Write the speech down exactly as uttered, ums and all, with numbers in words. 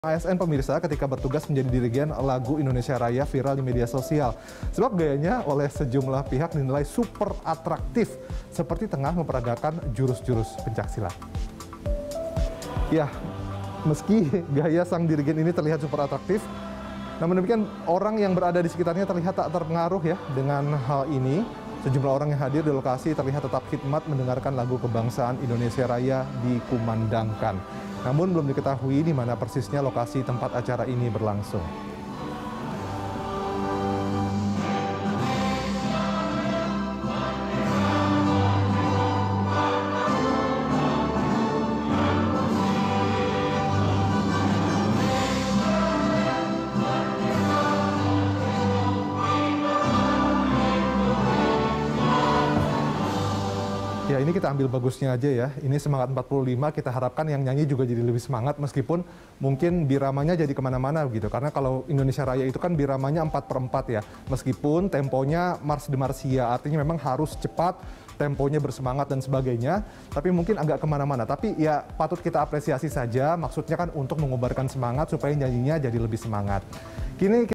A S N pemirsa ketika bertugas menjadi dirigen lagu Indonesia Raya viral di media sosial. Sebab gayanya oleh sejumlah pihak dinilai super atraktif seperti tengah memperagakan jurus-jurus pencaksilat. Ya, meski gaya sang dirigen ini terlihat super atraktif, namun demikian orang yang berada di sekitarnya terlihat tak terpengaruh ya dengan hal ini. Sejumlah orang yang hadir di lokasi terlihat tetap khidmat mendengarkan lagu kebangsaan Indonesia Raya dikumandangkan. Namun belum diketahui di mana persisnya lokasi tempat acara ini berlangsung. Ya, ini kita ambil bagusnya aja ya. Ini Semangat empat puluh lima, kita harapkan yang nyanyi juga jadi lebih semangat meskipun mungkin biramanya jadi kemana-mana gitu. Karena kalau Indonesia Raya itu kan biramanya empat per empat ya. Meskipun temponya Mars de Marsia, artinya memang harus cepat, temponya bersemangat dan sebagainya. Tapi mungkin agak kemana-mana. Tapi ya patut kita apresiasi saja, maksudnya kan untuk mengobarkan semangat supaya nyanyinya jadi lebih semangat. Kini